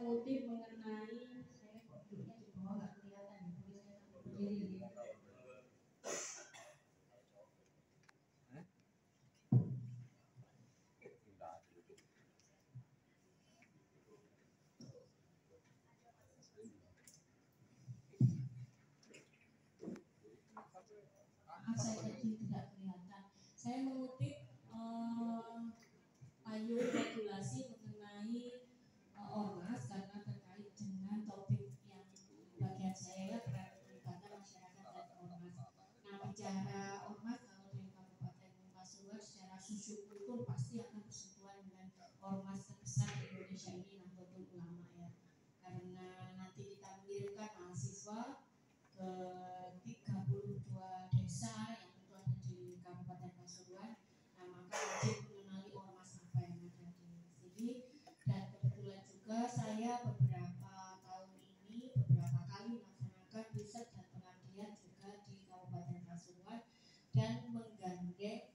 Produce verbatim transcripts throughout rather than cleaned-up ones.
mengutip mengenai, saya kok duduknya di bawah nggak kelihatan ya, tulisannya berdiri. Maaf saya tadi tidak kelihatan. Saya mengutip eh, payung regulasi mengenai eh, ormas karena terkait dengan topik yang bagian saya ya, perlibatan masyarakat dan ormas. Nah, bicara ormas kalau di Kabupaten Pasuruan secara sosiokultur pasti akan bersentuhan dengan ormas terbesar di Indonesia ini, Nahdlatul Ulama ya. Karena nanti kita mengirimkan mahasiswa ke tiga puluh dua desa yang itu ada di Kabupaten Pasuruan. Nah, maka wajib mengenali ormas apa yang ada di sini. Dan kebetulan juga saya beberapa tahun ini beberapa kali melaksanakan riset dan pengabdian juga di Kabupaten Pasuruan dan menggandeng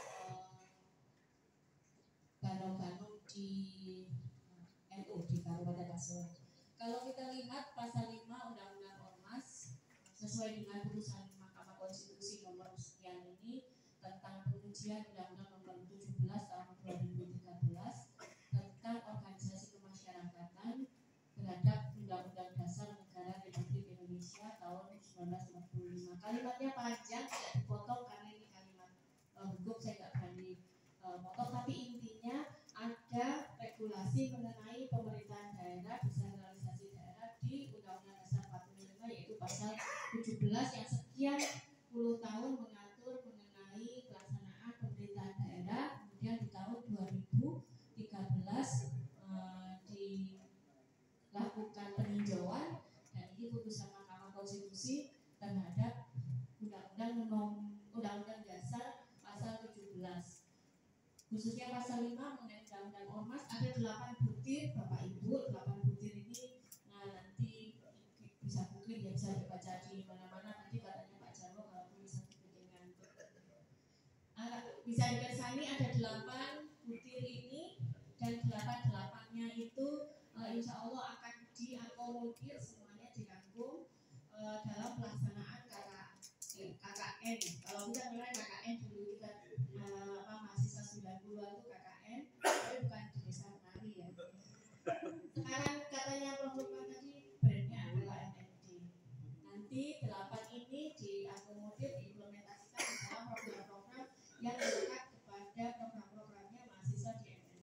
Bano-Bano di N U di Kabupaten Pasuruan. Kalau kita lihat pasal lima Undang-Undang Ormas sesuai dengan putusan Mahkamah Konstitusi nomor sekian ini tentang pengujian Undang-Undang nomor tujuh belas tahun dua ribu tiga belas tentang organisasi kemasyarakatan terhadap Undang-Undang Dasar Negara Republik Indonesia tahun seribu sembilan ratus empat puluh lima. Kalimatnya panjang, tidak dipotong karena ini kalimat uh, hukum, saya tidak berani uh, potong, tapi intinya ada regulasi mengenai pemerintahan daerah, desentralisasi daerah di Undang-Undang Dasar empat puluh lima, yaitu pasal tujuh belas yang sekian puluh tahun mengatur mengenai pelaksanaan pemerintahan daerah. Kemudian di tahun dua ribu tiga belas eh, dilakukan peninjauan dan ini putusan Mahkamah Konstitusi terhadap Undang-Undang Undang-Undang Dasar pasal tujuh belas. Khususnya pasal lima mengenai Undang-Undang Ormas ada delapan butir Bapak Ibu. Delapan butir ini nah nanti bisa googling ya, bisa dibaca di mana-mana. Nanti katanya Pak Jarwo kalau tulisan bikin ngantuk. Uh, bisa dikersani ada delapan butir ini dan delapan delapannya itu uh, insya Allah akan diakomodir semuanya dirangkum uh, dalam pelaksanaan K K N. Kalau kita mulai K K N dulu kita uh, mahasiswa sembilan puluhan itu K K